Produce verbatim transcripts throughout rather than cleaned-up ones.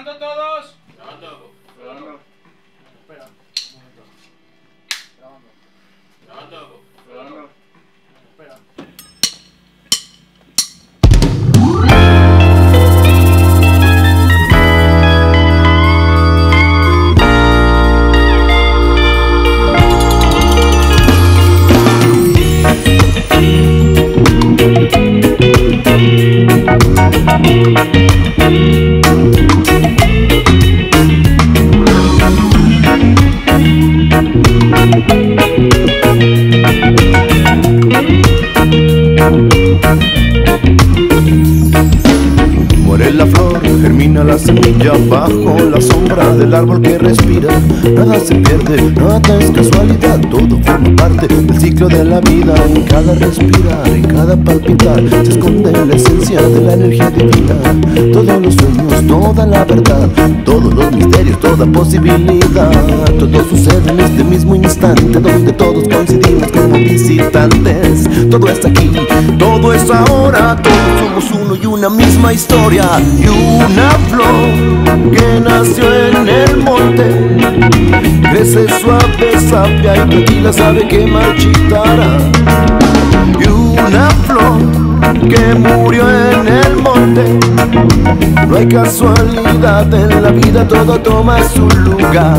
¿Grabando todos? Grabando. Grabando. Espera, un momento. Grabando. Grabando. Grabando. Espera. Muere la flor, germina la semilla bajo la sombra del árbol que respira. Nada se pierde, nada es casualidad, todo forma parte del ciclo de la vida. En cada respirar, en cada palpitar, se esconde la esencia de la energía divina. Todos los sueños, toda la verdad, todos los misterios, toda posibilidad. Todo sucede en este mismo instante, donde todos coincidimos como visitantes. Todo está aquí, todo es ahora, todos somos uno y una misma historia. Y una flor que nació en el monte crece suave, sabia y tranquila, sabe que marchitará. Y una flor que murió en el monte, no hay casualidad en la vida, todo toma su lugar.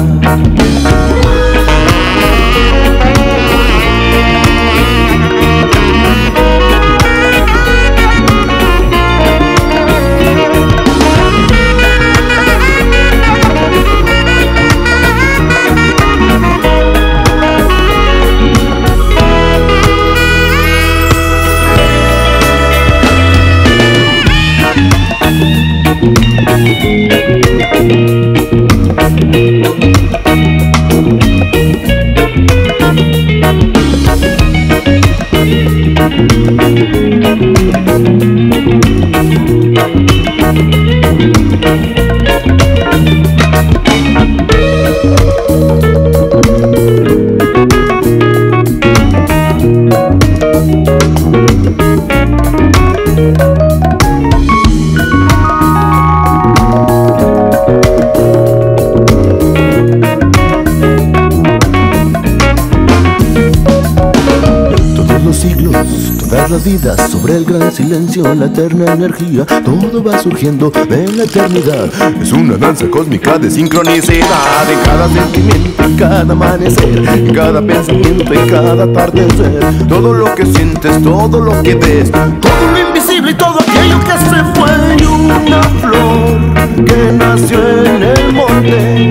Todas las vidas sobre el gran silencio, la eterna energía, todo va surgiendo de la eternidad. Es una danza cósmica de sincronicidad. En cada sentimiento, en cada amanecer, en cada pensamiento, en cada atardecer, todo lo que sientes, todo lo que ves, todo lo invisible y todo aquello que se fue. Y una flor que nació en el monte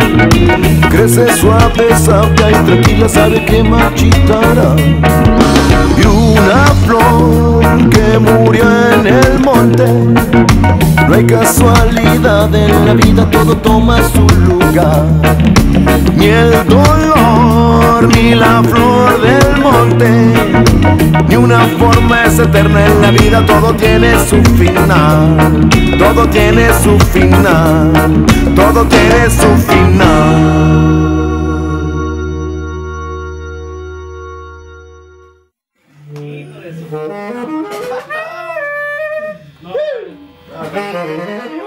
crece suave, sabia y tranquila, sabe que marchitará. Y una flor que murió en el monte, no hay casualidad en la vida, todo toma su lugar. Ni el dolor, ni la flor del monte, ni una forma es eterna en la vida, todo tiene su final. Todo tiene su final, todo tiene su final. No.